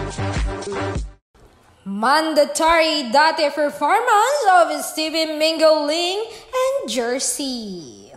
Mandatory Dati performance of Stevie Mingo, Ling, and Jersey.